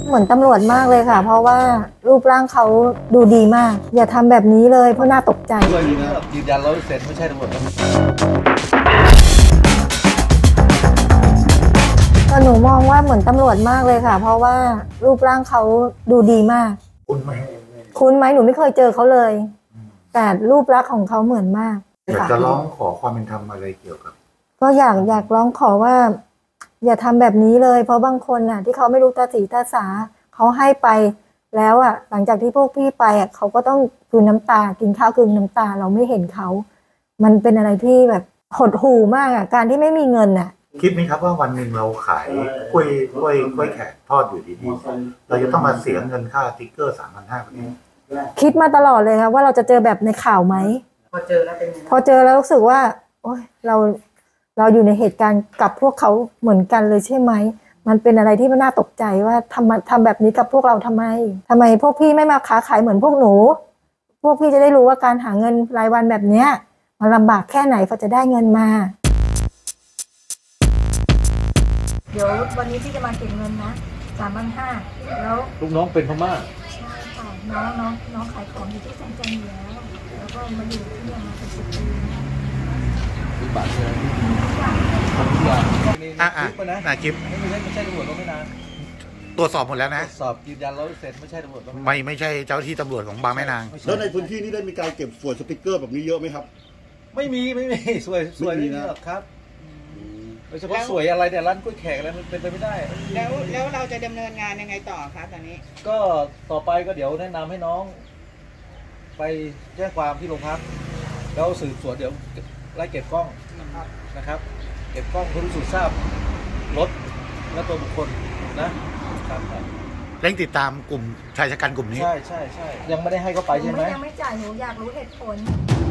เหมือนตำรวจมากเลยค่ะเพราะว่ารูปร่างเขาดูดีมากอย่าทำแบบนี้เลยเพราะน่าตกใจยืนยัน100%ไม่ใช่ตำรวจก็หนูมองว่าเหมือนตำรวจมากเลยค่ะเพราะว่ารูปร่างเขาดูดีมากคุ้นไหมหนูไม่เคยเจอเขาเลยแต่รูปลักษณ์ของเขาเหมือนมากอยากจะร้องขอความเป็นธรรมอะไรเกี่ยวกับก็อยากร้องขอว่าอย่าทำแบบนี้เลยเพราะบางคนน่ะที่เขาไม่รู้ตาสีตาสาเขาให้ไปแล้วอ่ะหลังจากที่พวกพี่ไปอ่ะเขาก็ต้องกลืนน้ำตากินข้าวกลืนน้ำตาเราไม่เห็นเขามันเป็นอะไรที่แบบหดหู่มากอ่ะการที่ไม่มีเงินอ่ะคิดไหมครับว่าวันหนึ่งเราขายกล้วยแขกทอดอยู่ดีๆเราจะต้องมาเสียเงินค่าติ๊กเกอร์3,500แบบนี้คิดมาตลอดเลยครับว่าเราจะเจอแบบในข่าวไหมพอเจอแล้วรู้สึกว่าโอ๊ยเราอยู่ในเหตุการณ์กับพวกเขาเหมือนกันเลยใช่ไหมมันเป็นอะไรที่มันน่าตกใจว่าทำแบบนี้กับพวกเราทำไมพวกพี่ไม่มาค้าขายเหมือนพวกหนูพวกพี่จะได้รู้ว่าการหาเงินรายวันแบบเนี้ยมันลำบากแค่ไหนพอจะได้เงินมาเดี๋ยววันนี้พี่จะมาเก็บเงินนะ3,500แล้วลูกน้องเป็นพม่าใช่ค่ะน้องขายของอยู่ที่แซงจันอยู่แล้วก็มาอยู่ที่นี่มาเป็น10 ปีมีบัตรใช่ไหมคลิปไม่ใช่ตำรวจก็ไม่นานตรวจสอบหมดแล้วนะสอบยืนยัน100%ไม่ใช่ตำรวจไม่ใช่เจ้าที่ตำรวจของบางแม่นางแล้วในพื้นที่นี้ได้มีการเก็บสวยสติ๊กเกอร์แบบนี้เยอะไหมครับไม่มีสวยไม่มีหรอกครับโดยเฉพาะสวยอะไรเนี่ยร้านกล้วยแขกอะไรมันเป็นไปไม่ได้แล้วเราจะดำเนินงานยังไงต่อครับตอนนี้ก็ต่อไปก็เดี๋ยวแนะนำให้น้องไปแจ้งความที่โรงพักแล้วสืบสวนเดี๋ยวไล่เก็บกล้องนะครับเก็บกล้องเพื่อพิสูจน์ทราบรถและตัวบุคคลนะครับเร่งติดตามกลุ่มชายชะกันกลุ่มนี้ใช่ยังไม่ได้ให้เขาไปใช่ไหมยังไม่จ่ายหนูอยากรู้เหตุผล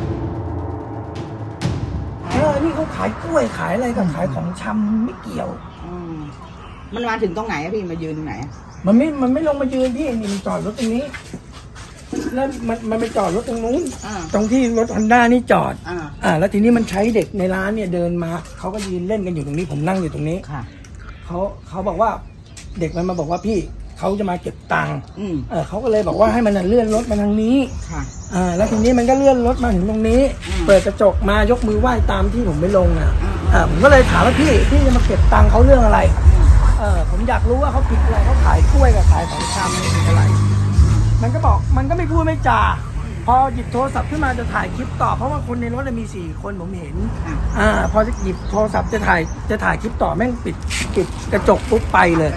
นี่เขาขายกล้วยขายอะไรกับขายของชำไม่เกี่ยวมันมาถึงตรงไหนอะพี่มายืนตรงไหนมันไม่ลงมายืนพี่นี่มันจอดรถตรงนี้แล้วมันไปจอดรถตรงนู้นตรงที่รถฮอนด้านี่จอดแล้วทีนี้มันใช้เด็กในร้านเนี่ยเดินมาเขาก็ยืนเล่นกันอยู่ตรงนี้ผมนั่งอยู่ตรงนี้เขาบอกว่าเด็กมันมาบอกว่าพี่เขาจะมาเก็บตังค์เขาก็เลยบอกว่าให้มันเลื่อนรถมาทางนี้แล้วทีนี้มันก็เลื่อนรถมาถึงตรงนี้เปิดกระจกมายกมือไหว้ตามที่ผมไม่ลงผมก็เลยถามว่าพี่จะมาเก็บตังค์เขาเรื่องอะไรผมอยากรู้ว่าเขาผิดอะไรเขาขายกล้วยกับขายของชำผิดอะไรมันก็บอกมันก็ไม่พูดไม่จาพอหยิบโทรศัพท์ขึ้นมาจะถ่ายคลิปต่อเพราะว่าคนในรถมี4 คนผมเห็นพอจะหยิบโทรศัพท์จะถ่ายคลิปต่อแม่งปิดกระจกปุ๊บไปเลย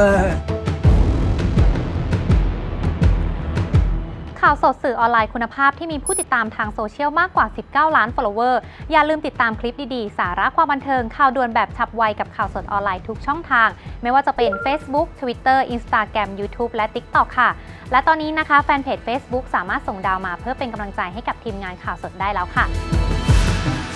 ข่าวสดสื่อออนไลน์คุณภาพที่มีผู้ติดตามทางโซเชียลมากกว่า19 ล้าน follower อย่าลืมติดตามคลิปดีๆสาระความบันเทิงข่าวด่วนแบบฉับไวกับข่าวสดออนไลน์ทุกช่องทางไม่ว่าจะเป็น Facebook Twitter Instagram YouTube และ TikTok ค่ะและตอนนี้นะคะแฟนเพจ Facebook สามารถส่งดาวมาเพื่อเป็นกำลังใจให้กับทีมงานข่าวสดได้แล้วค่ะ